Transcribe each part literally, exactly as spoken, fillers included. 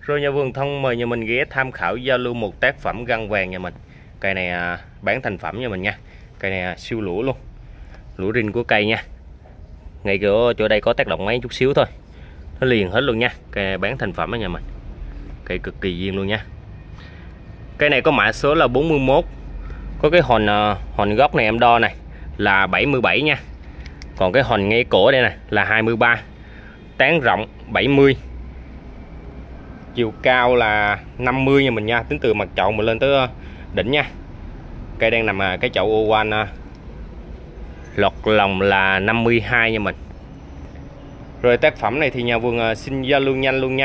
Rồi nhà vườn thông mời nhà mình ghé tham khảo giao lưu một tác phẩm găng vàng nhà mình. Cây này à, bán thành phẩm nhà mình nha. Cây này à, siêu lũa luôn. Lũa rin của cây nha. Ngay chỗ, chỗ đây có tác động máy chút xíu thôi. Nó liền hết luôn nha. Cây này bán thành phẩm ở nhà mình. Cây cực kỳ duyên luôn nha. Cây này có mã số là bốn mươi mốt. Có cái hòn hòn gốc này em đo này là bảy mươi bảy nha. Còn cái hòn ngay cổ đây này là hai mươi ba. Tán rộng bảy mươi. Chiều cao là năm mươi nha mình nha, tính từ mặt chậu mà lên tới đỉnh nha. Cây đang nằm cái chậu ô quan lọt lòng là năm mươi hai nha mình. Rồi tác phẩm này thì nhà vườn xin giao lưu nhanh luôn nha.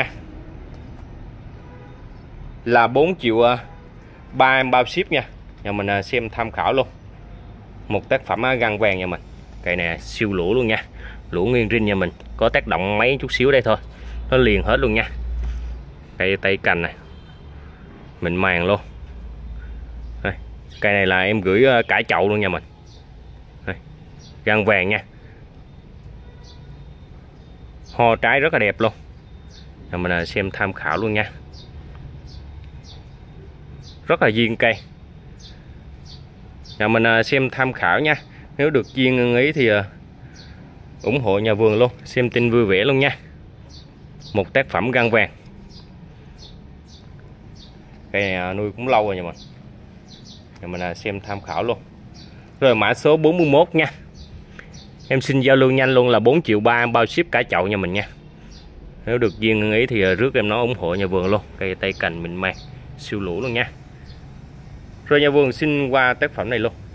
Là bốn triệu ba em bao ship nha. Nhà mình xem tham khảo luôn. Một tác phẩm găng vàng nhà mình. Cây này siêu lũa luôn nha. Lũa nguyên rin nhà mình. Có tác động mấy chút xíu đây thôi. Nó liền hết luôn nha. Cây tay cành này mình màng luôn. Đây, cây này là em gửi cả chậu luôn nha mình. Đây, găng vàng nha. Ho trái rất là đẹp luôn. Nhà mình xem tham khảo luôn nha. Rất là duyên cây. Nhà mình xem tham khảo nha. Nếu được duyên ưng ý thì ủng hộ nhà vườn luôn. Xem tin vui vẻ luôn nha. Một tác phẩm găng vàng. Cây này nuôi cũng lâu rồi nhà mình. Nhà mình xem tham khảo luôn. Rồi mã số bốn mươi mốt nha. Em xin giao lưu nhanh luôn là bốn triệu ba bao ship cả chậu nhà mình nha. Nếu được duyên ưng ý thì rước em nó ủng hộ nhà vườn luôn. Cây tay cành mình mang siêu lũ luôn nha. Rồi nhà vườn xin qua tác phẩm này luôn.